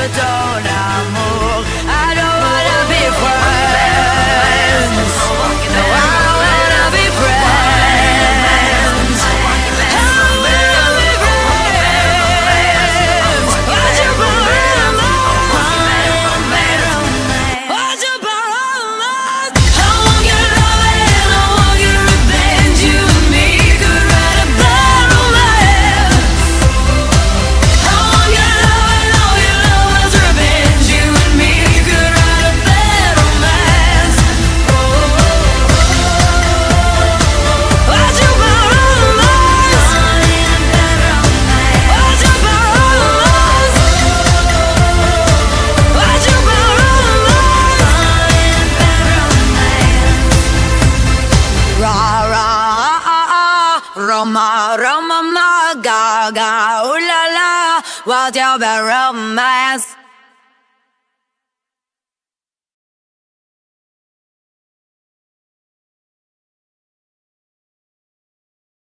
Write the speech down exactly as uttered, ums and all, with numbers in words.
ton amour. I don't wanna be friends. No, I don't wanna be friends. I don't wanna be friends. Why'd you borrow mine? Why'd you borrow mine? I want your love and I want your revenge. You and me could write a bad romance. I want your love and all your love's revenge. You and me could write a bad romance. Why'd you borrow mine? Why'd you borrow mine? Why'd you borrow mine? Ra ra ah ah, Roma Roma ma ga ga ooh la la, what's your bad romance?